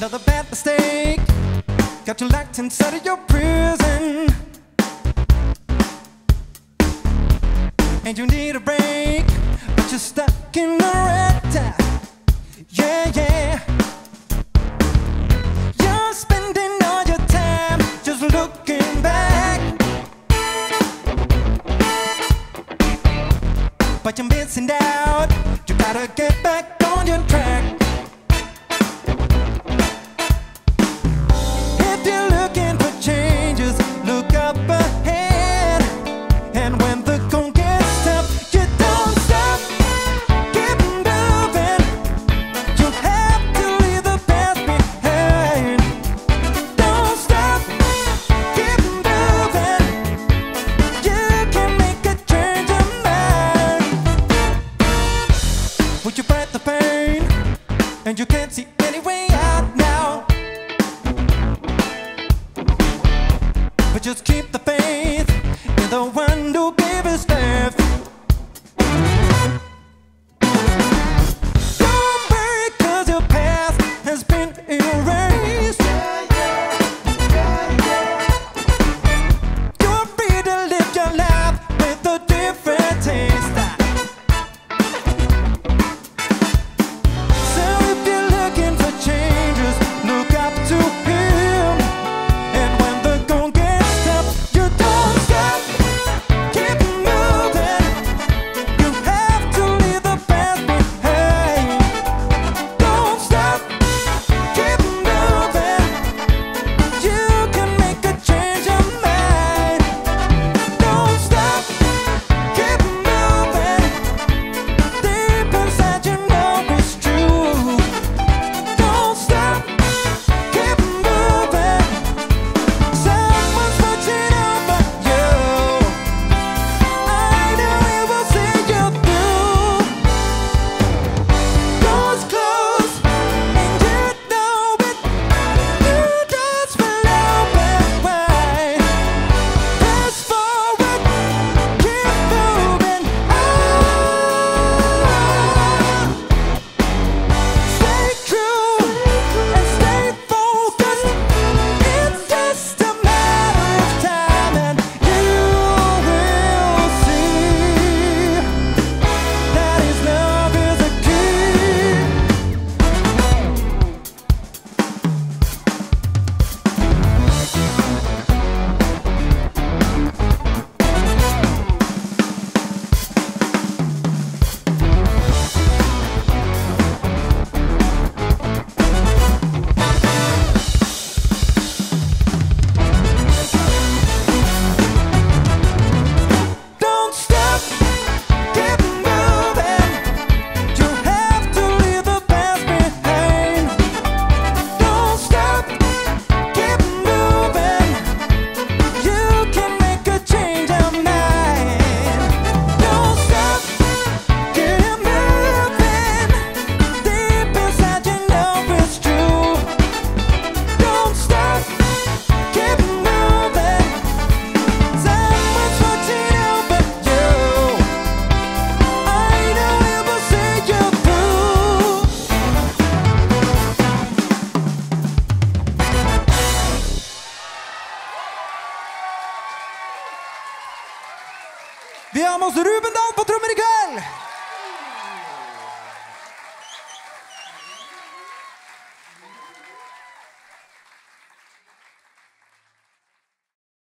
Another bad mistake got you locked inside of your prison, and you need a break, but you're stuck in the red. Yeah, yeah. You're spending all your time just looking back, but you're missing out. You gotta get back on your track. If you're looking for changes, look up ahead. And when the going gets tough, you don't stop. Keep moving. You have to leave the past behind. Don't stop. Keep moving. You can make a change of mind. Would you fight the pain? And you can't see any way out now, but just keep the faith in the one who gave his life. Don't worry, 'cause your past has been erased. You're free to live your life with a different taste. So if you're looking for changes, look up to him. And when the going gets tough, you don't stop. Keep moving. You have to leave the past behind. Don't stop. Keep moving. You can make a change of mind. Don't stop. Keep moving. Deep inside you know it's true. Don't stop. Keep moving. Someone's watching over you. I know it will see you through. Doors close and you know it. New doors will open wide. Press forward, keep moving on. Stay true and stay focused. It's just a matter of time, and you will see that his love is a key. Don't stop, keep moving. You have to leave the past behind. Don't stop, keep moving. You can make a change of mind. Don't stop, keep moving. Deep inside you know it's true. Don't stop, keep moving. Someone's watching over you. I know it will see you through. Vi har med oss Ruben Dahl på trommer i kveld.